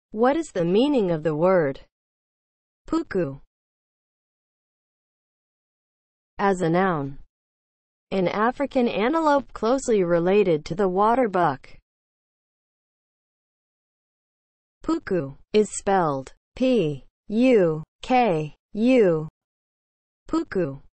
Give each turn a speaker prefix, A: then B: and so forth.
A: What is the meaning of the word PUKU as a noun? An African antelope closely related to the waterbuck. PUKU is spelled P-U-K-U. PUKU.